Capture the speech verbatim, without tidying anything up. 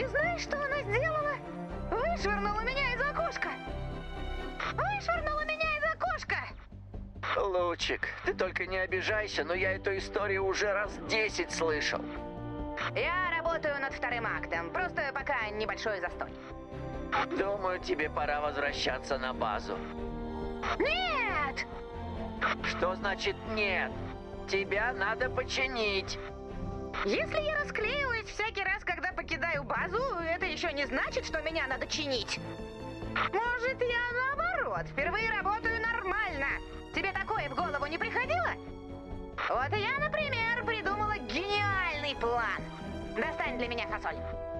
И знаешь, что она сделала? Вышвырнула меня из окошка! Вышвырнула меня из окошка! Лучик, ты только не обижайся, но я эту историю уже раз десять слышал. Я работаю над вторым актом, просто пока небольшой застой. Думаю, тебе пора возвращаться на базу. Нет! Что значит нет? Тебя надо починить. Если я расклеиваюсь всякий раз, когда покидаю базу, это еще не значит, что меня надо чинить. Может, я наоборот, впервые работаю нормально. Тебе такое в голову не приходило? Вот я, например, придумала гениальный план. Достань для меня фасоль.